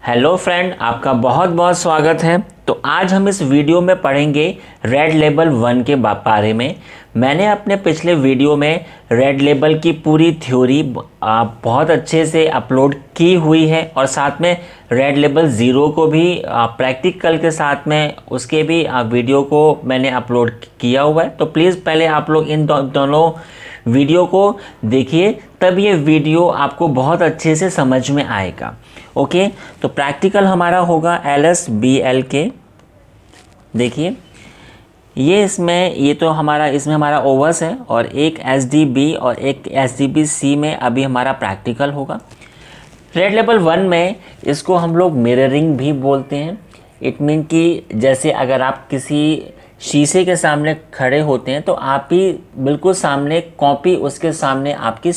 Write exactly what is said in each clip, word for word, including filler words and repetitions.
Hello friend, आपका बहुत बहुत स्वागत है। तो आज हम इस वीडियो में पढ़ेंगे रेड लेबल वन के बारे में। मैंने अपने पिछले वीडियो में रेड लेबल की पूरी थ्योरी बहुत अच्छे से अपलोड की हुई है और साथ में रेड लेबल ज़ीरो को भी प्रैक्टिकल के साथ में उसके भी वीडियो को मैंने अपलोड किया हुआ है। तो प्लीज़ पहले आप लोग इन दो, दोनों वीडियो को देखिए, तब ये वीडियो आपको बहुत अच्छे से समझ में आएगा। ओके, तो प्रैक्टिकल हमारा होगा एल एस बी एल के। देखिए ये इसमें ये तो हमारा इसमें हमारा ओवर्स है और एक एस डी बी और एक एस डी बी सी में अभी हमारा प्रैक्टिकल होगा। रेड लेबल वन में इसको हम लोग मिररिंग भी बोलते हैं। इट मीन कि जैसे अगर आप किसी शीशे के सामने खड़े होते हैं तो आप ही बिल्कुल सामने कॉपी उसके सामने आपकी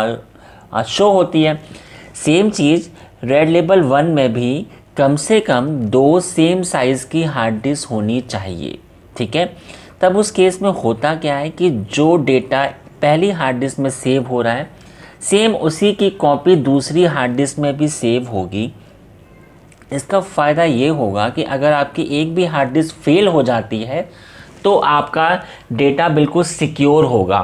शो होती है। सेम चीज़ रेड लेबल वन में भी कम से कम दो सेम साइज़ की हार्ड डिस्क होनी चाहिए, ठीक है। तब उस केस में होता क्या है कि जो डेटा पहली हार्ड डिस्क में सेव हो रहा है सेम उसी की कॉपी दूसरी हार्ड डिस्क में भी सेव होगी। इसका फ़ायदा ये होगा कि अगर आपकी एक भी हार्ड डिस्क फेल हो जाती है तो आपका डेटा बिल्कुल सिक्योर होगा।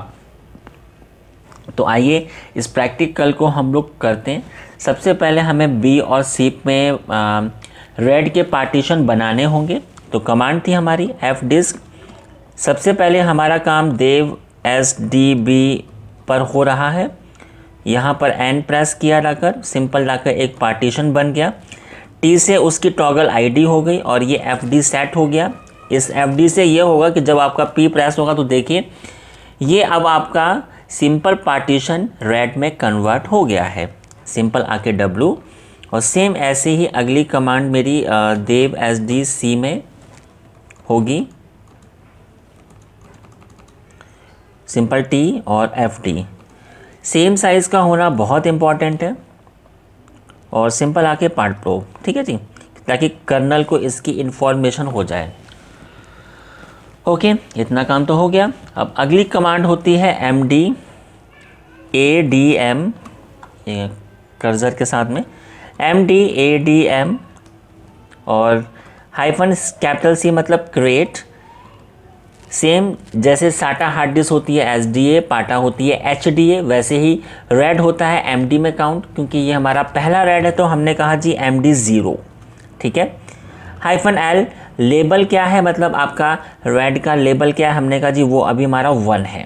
तो आइए इस प्रैक्टिकल को हम लोग करते हैं। सबसे पहले हमें बी और सी में रेड के पार्टीशन बनाने होंगे। तो कमांड थी हमारी एफ डिस्क। सबसे पहले हमारा काम देव एस डी बी पर हो रहा है। यहाँ पर एन प्रेस किया लाकर सिंपल लाकर एक पार्टीशन बन गया। टी से उसकी टॉगल आईडी हो गई और ये एफ डी सेट हो गया। इस एफ डी से ये होगा कि जब आपका पी प्रेस होगा तो देखिए ये अब आपका सिंपल पार्टीशन रेड में कन्वर्ट हो गया है। सिंपल आके डब्लू और सेम ऐसे ही अगली कमांड मेरी देव एस डी सी में होगी। सिंपल टी और एफ डी सेम साइज़ का होना बहुत इम्पॉर्टेंट है। और सिंपल आके पार्ट प्रो, ठीक है जी, ताकि कर्नल को इसकी इंफॉर्मेशन हो जाए। ओके, इतना काम तो हो गया। अब अगली कमांड होती है M D A D M, cursor के साथ में M D A D M और हाइफन कैपिटल सी मतलब क्रिएट। सेम जैसे साटा हार्ड डिस्क होती है एस डी ए, पाटा होती है एच डी ए, वैसे ही रेड होता है एम डी में काउंट। क्योंकि ये हमारा पहला रेड है तो हमने कहा जी एम डी ज़ीरो, ठीक है। हाइफन एल लेबल क्या है, मतलब आपका रेड का लेबल क्या है, हमने कहा जी वो अभी हमारा वन है।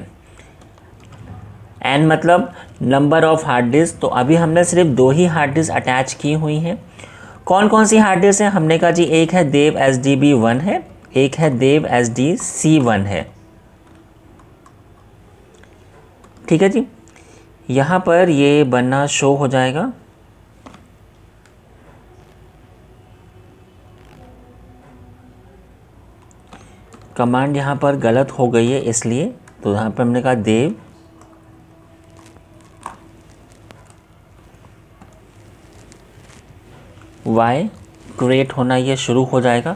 एन मतलब नंबर ऑफ हार्ड डिस्क, तो अभी हमने सिर्फ दो ही हार्ड डिस्क अटैच की हुई हैं। कौन कौन सी हार्ड डिस्क है, हमने कहा जी एक है dev S D B one है, एक है dev S D C one है, ठीक है जी। यहाँ पर ये बनना शो हो जाएगा। कमांड यहाँ पर गलत हो गई है इसलिए, तो यहाँ पर हमने कहा देव वाई क्रिएट होना ये शुरू हो जाएगा।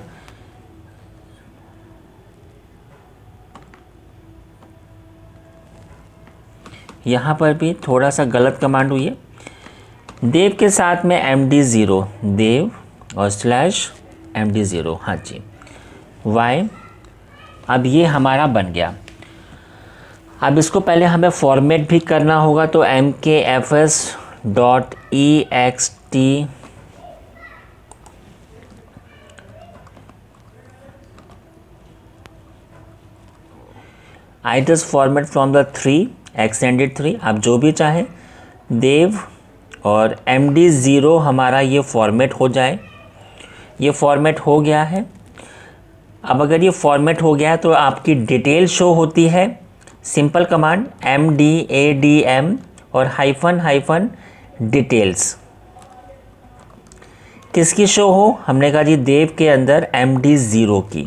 यहाँ पर भी थोड़ा सा गलत कमांड हुई है। देव के साथ में एम डी ज़ीरो, देव और स्लैश एम डी ज़ीरो, हाँ जी वाई। अब ये हमारा बन गया। अब इसको पहले हमें फॉर्मेट भी करना होगा। तो M K F S dot E X T I just format from the three extended three, आप जो भी चाहें। देव और एम डी ज़ीरो हमारा ये फॉर्मेट हो जाए। ये फॉर्मेट हो गया है। अब अगर ये फॉर्मेट हो गया तो आपकी डिटेल शो होती है। Simple command M D A D M और हाइफन हाइफन डिटेल्स। किसकी शो हो, हमने कहा जी देव के अंदर एम डी ज़ीरो की।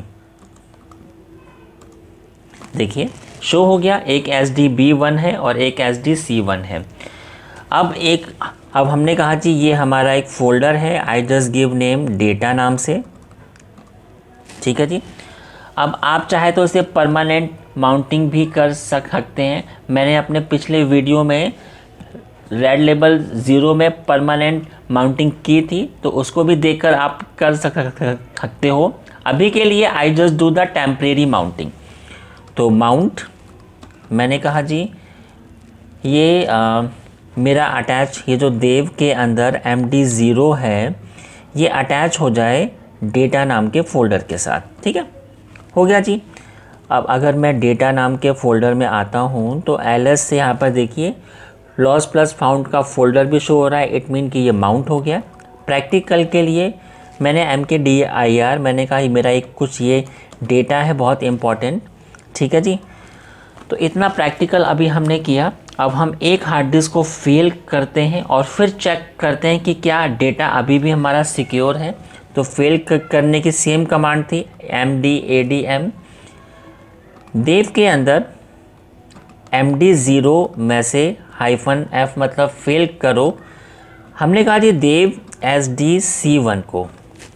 देखिए शो हो गया, एक एस डी बी वन है और एक एस डी सी वन है। अब एक अब हमने कहा जी ये हमारा एक फ़ोल्डर है, I just give name data नाम से, ठीक है जी। अब आप चाहे तो इसे परमानेंट माउंटिंग भी कर सकते हैं। मैंने अपने पिछले वीडियो में रेड लेबल ज़ीरो में परमानेंट माउंटिंग की थी, तो उसको भी देखकर आप कर सकते हो। अभी के लिए I just do the temporary mounting. तो माउंट मैंने कहा जी ये आ, मेरा अटैच, ये जो देव के अंदर एम डी ज़ीरो है ये अटैच हो जाए डेटा नाम के फ़ोल्डर के साथ। ठीक है, हो गया जी। अब अगर मैं डेटा नाम के फ़ोल्डर में आता हूँ तो एल एस से यहाँ पर देखिए लॉस प्लस फाउंड का फ़ोल्डर भी शो हो रहा है। इट मीन कि ये माउंट हो गया। प्रैक्टिकल के लिए मैंने एम के डी आई आर मैंने कहा मेरा एक कुछ ये डेटा है बहुत इम्पॉर्टेंट। ठीक है जी, तो इतना प्रैक्टिकल अभी हमने किया। अब हम एक हार्ड डिस्क को फेल करते हैं और फिर चेक करते हैं कि क्या डेटा अभी भी हमारा सिक्योर है। तो फेल करने की सेम कमांड थी M D A D M. Dev के अंदर एम डी ज़ीरो में से हाइफन एफ मतलब फेल करो। हमने कहा जी dev S D C one को।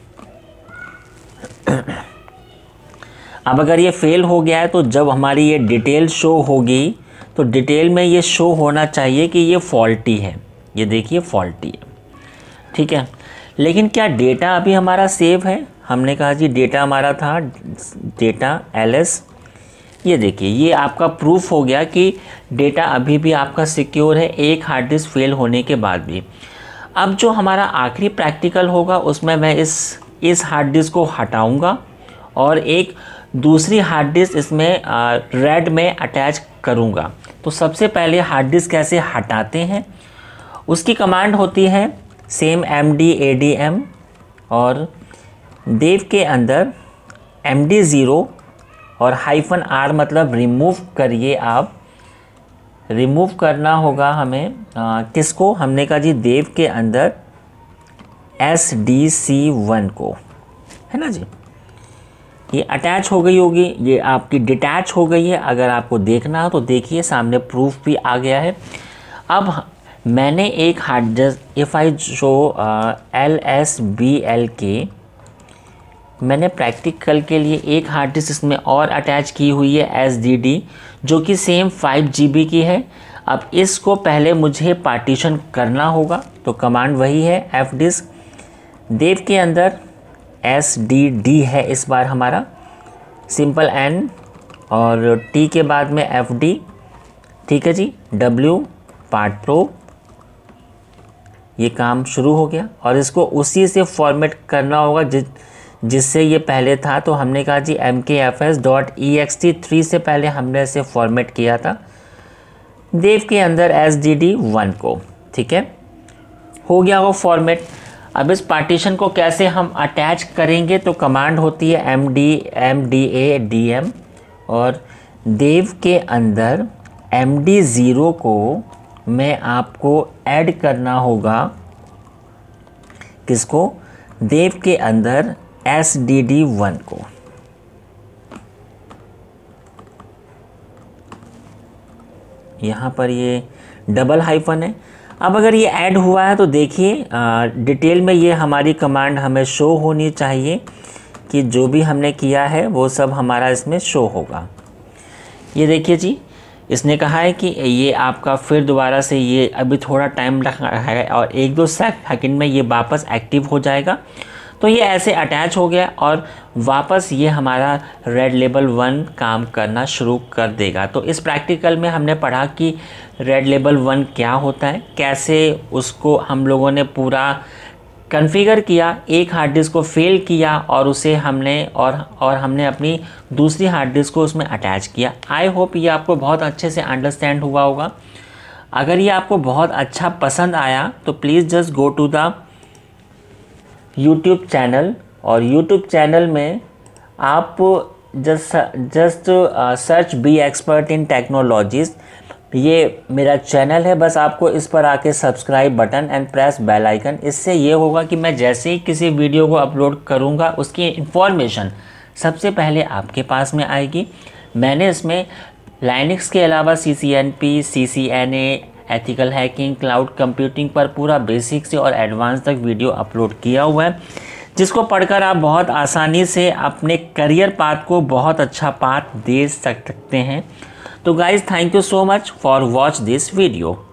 अब अगर ये फेल हो गया है तो जब हमारी ये डिटेल शो होगी तो डिटेल में ये शो होना चाहिए कि ये फॉल्टी है। ये देखिए फॉल्टी है। ठीक है, लेकिन क्या डेटा अभी हमारा सेव है? हमने कहा जी डेटा हमारा था डेटा एल एस। ये देखिए ये आपका प्रूफ हो गया कि डेटा अभी भी आपका सिक्योर है एक हार्ड डिस्क फेल होने के बाद भी। अब जो हमारा आखिरी प्रैक्टिकल होगा उसमें मैं इस इस हार्ड डिस्क को हटाऊंगा और एक दूसरी हार्ड डिस्क इसमें रेड में अटैच करूंगा। तो सबसे पहले हार्ड डिस्क कैसे हटाते हैं उसकी कमांड होती है same M D A D M और देव के अंदर एम डी ज़ीरो और हाइफन आर मतलब रिमूव करिए। आप रिमूव करना होगा हमें आ, किसको? हमने कहा जी देव के अंदर एस डी सी वन को, है ना जी। ये अटैच हो गई होगी, ये आपकी डिटैच हो गई है। अगर आपको देखना हो तो देखिए सामने प्रूफ भी आ गया है। अब मैंने एक hard disk if I show L S B L K, मैंने प्रैक्टिकल के लिए एक हार्ड डिस्क इसमें और अटैच की हुई है एस डी डी जो कि सेम फाइव जी बी की है। अब इसको पहले मुझे पार्टीशन करना होगा तो कमांड वही है एफ डिस्क। देव के अंदर एस डी डी है इस बार हमारा सिंपल एन और टी के बाद में एफ डी। ठीक है जी, डब्ल्यू पार्ट प्रो, ये काम शुरू हो गया और इसको उसी से फॉर्मेट करना होगा जिस जिससे ये पहले था। तो हमने कहा जी M K F S dot E X T three से पहले हमने इसे फॉर्मेट किया था देव के अंदर एस डी डी वन को। ठीक है, हो गया वो फॉर्मेट। अब इस पार्टीशन को कैसे हम अटैच करेंगे तो कमांड होती है M D M D A D M और देव के अंदर एम डी ज़ीरो को मैं आपको ऐड करना होगा किसको? देव के अंदर एस डी डी वन को। यहाँ पर ये डबल हाइफन है। अब अगर ये ऐड हुआ है तो देखिए डिटेल में ये हमारी कमांड हमें शो होनी चाहिए कि जो भी हमने किया है वो सब हमारा इसमें शो होगा। ये देखिए जी, इसने कहा है कि ये आपका फिर दोबारा से ये अभी थोड़ा टाइम लगा है और एक दो सेकंड में ये वापस एक्टिव हो जाएगा। तो ये ऐसे अटैच हो गया और वापस ये हमारा रेड लेबल वन काम करना शुरू कर देगा। तो इस प्रैक्टिकल में हमने पढ़ा कि रेड लेबल वन क्या होता है, कैसे उसको हम लोगों ने पूरा कॉन्फ़िगर किया, एक हार्ड डिस्क को फेल किया और उसे हमने और और हमने अपनी दूसरी हार्ड डिस्क को उसमें अटैच किया। आई होप ये आपको बहुत अच्छे से अंडरस्टैंड हुआ होगा। अगर ये आपको बहुत अच्छा पसंद आया तो please just go to the YouTube channel और यूट्यूब चैनल में आप just just search be expert in technologies, ये मेरा चैनल है। बस आपको इस पर आके subscribe button and press bell icon. इससे ये होगा कि मैं जैसे ही किसी वीडियो को अपलोड करूँगा उसकी इन्फॉर्मेशन सबसे पहले आपके पास में आएगी। मैंने इसमें लाइनक्स के अलावा C C N P, C C N A, ethical hacking, cloud computing पर पूरा बेसिक से और एडवांस तक वीडियो अपलोड किया हुआ है, जिसको पढ़कर आप बहुत आसानी से अपने करियर पाथ को बहुत अच्छा पाथ दे सकते हैं। तो guys, thank you so much for watch this video.